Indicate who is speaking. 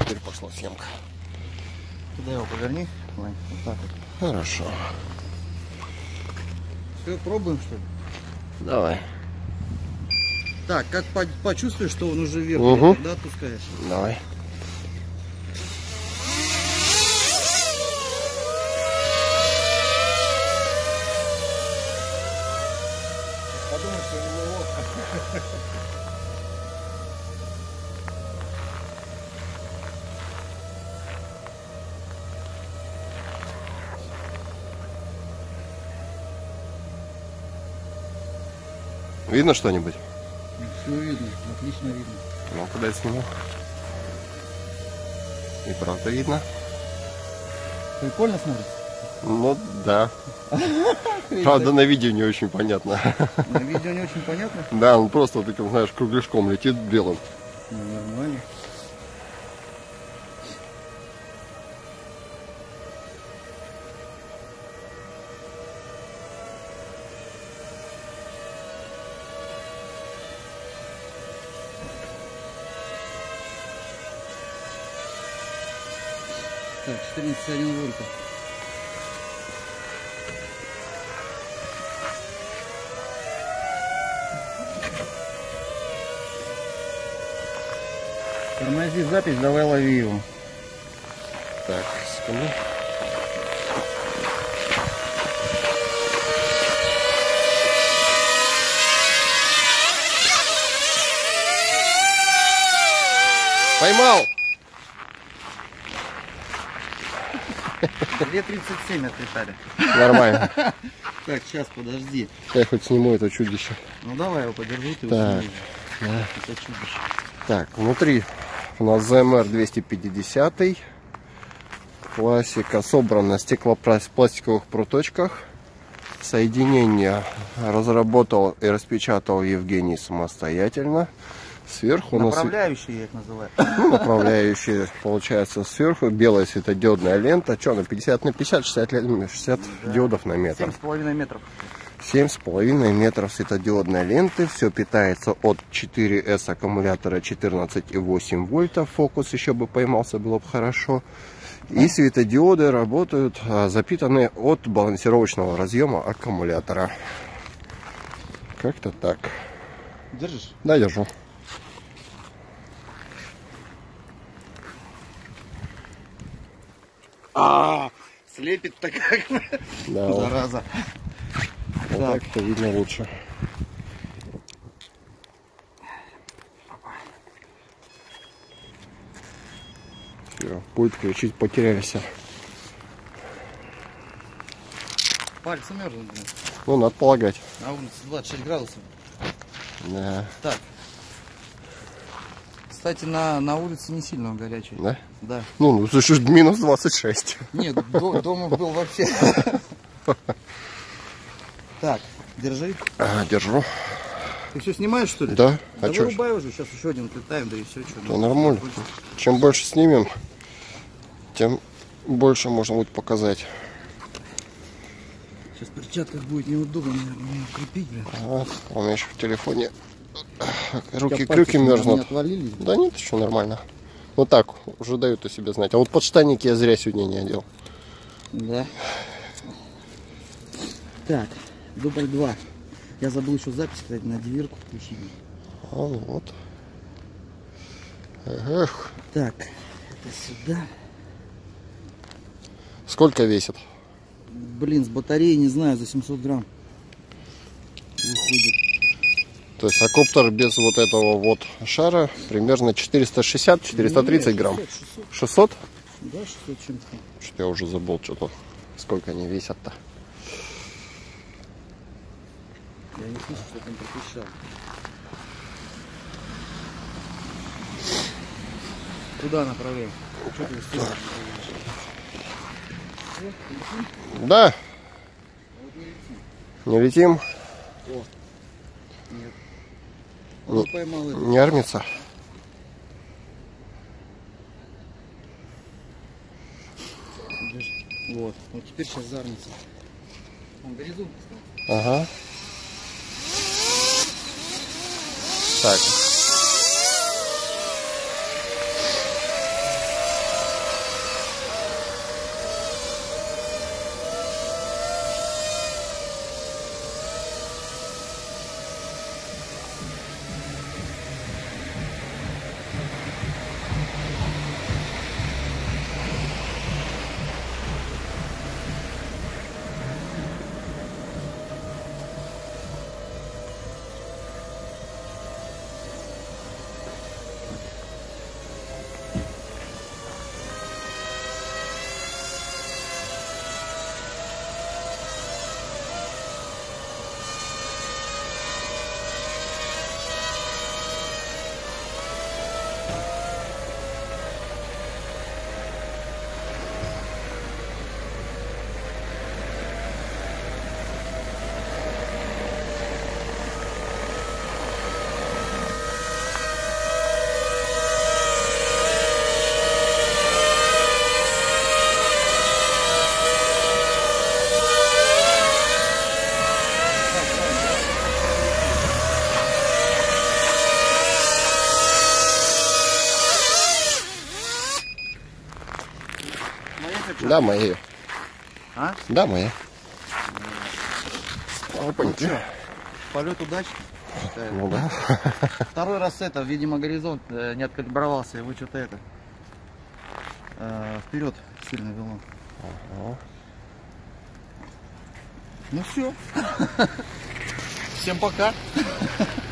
Speaker 1: теперь пошла съемка.
Speaker 2: Туда его поверни. Вот так вот.
Speaker 1: Хорошо.
Speaker 2: Все, пробуем, что ли?
Speaker 1: Давай.
Speaker 2: Так, как почувствуешь, что он уже вверх,
Speaker 1: Угу.
Speaker 2: да, отпускаешь?
Speaker 1: Давай.
Speaker 2: Подумай, что его лодка.
Speaker 1: Видно что-нибудь?
Speaker 2: Все видно, отлично видно.
Speaker 1: Ну, куда я сниму? И правда видно?
Speaker 2: Прикольно смотрится?
Speaker 1: Ну, да. Правда, на видео не очень понятно.
Speaker 2: На видео не очень понятно?
Speaker 1: Да, он просто таким, знаешь, кругляшком летит белым.
Speaker 2: Ну, нормально. Так, 14,1 вольта. Тормози запись, давай лови его.
Speaker 1: Так, секунду. Поймал!
Speaker 2: 2,37 отлетали.
Speaker 1: Нормально.
Speaker 2: Так, сейчас, подожди.
Speaker 1: Я хоть сниму это чудище.
Speaker 2: Ну давай его подержи, ты
Speaker 1: Так,
Speaker 2: увидишь.
Speaker 1: да.
Speaker 2: Это чудище.
Speaker 1: Так, внутри у нас ZMR 250. Классика, собрана на стеклопластиковых проточках. Соединение разработал и распечатал Евгений самостоятельно. Сверху у нас
Speaker 2: Направляющие я их называю.
Speaker 1: направляющие, получается, сверху белая светодиодная лента. Что она, 50 на 50, 60
Speaker 2: Да.
Speaker 1: диодов на метр.
Speaker 2: 7,5 метров.
Speaker 1: 7,5 метров светодиодной ленты. Все питается от 4S аккумулятора 14,8 вольта. Фокус еще бы поймался, было бы хорошо. И светодиоды работают запитанные от балансировочного разъема аккумулятора. Как-то так.
Speaker 2: Держишь?
Speaker 1: Да, держу.
Speaker 2: Слепит-то как.
Speaker 1: Да, вот
Speaker 2: Зараза.
Speaker 1: так-то видно лучше. Все, будет включить, потерялся.
Speaker 2: Пальцы мерзнут, блин.
Speaker 1: Ну, надо полагать.
Speaker 2: На улице 26 градусов.
Speaker 1: Да.
Speaker 2: Так. Кстати, на улице не сильно горячий.
Speaker 1: Да?
Speaker 2: Да.
Speaker 1: Ну, слушай, минус 26.
Speaker 2: Нет, дома был вообще. Так, держи.
Speaker 1: Ага, держу.
Speaker 2: Ты все снимаешь, что ли?
Speaker 1: Да.
Speaker 2: Да
Speaker 1: А что?
Speaker 2: вырубай уже, сейчас еще один отлетаем, да и все.
Speaker 1: Да нормально. Чем больше снимем, тем больше можно будет показать.
Speaker 2: Сейчас в перчатках будет неудобно, наверное, ее крепить, блин.
Speaker 1: Ага, у меня еще в телефоне руки,
Speaker 2: У тебя
Speaker 1: крюки
Speaker 2: пальцы не
Speaker 1: мерзнут.
Speaker 2: отвалились?
Speaker 1: Да нет, еще нормально. Ну так, уже дают о себе знать. А вот подштанники я зря сегодня не одел.
Speaker 2: Да. Так, дубль 2. Я забыл еще запись, кстати, на дверку включить.
Speaker 1: А, ну вот. Эх.
Speaker 2: Так, это сюда.
Speaker 1: Сколько весит?
Speaker 2: Блин, с батареей, не знаю, за 700 грамм выходит.
Speaker 1: То есть акоптер без вот этого вот шара примерно 460-430 грамм.
Speaker 2: 600.
Speaker 1: 600?
Speaker 2: Да, 600 чем-то.
Speaker 1: Что-то я уже забыл, что-то. Сколько они весят-то.
Speaker 2: Я не слышу, что там пропищал. Куда направляем? Что ты сделаешь?
Speaker 1: Да. Не летим?
Speaker 2: О, нет. Он поймал это.
Speaker 1: Не армится?
Speaker 2: Вот. Вот теперь сейчас зарнется. Он горизонт стал.
Speaker 1: Ага. Так. Да, мои.
Speaker 2: А?
Speaker 1: Да, мои.
Speaker 2: Ну что, полет удачный.
Speaker 1: Ну да.
Speaker 2: Второй раз это, видимо, горизонт не откалибровался, его что-то это вперед сильно вело.
Speaker 1: Ага.
Speaker 2: Ну все. Всем пока.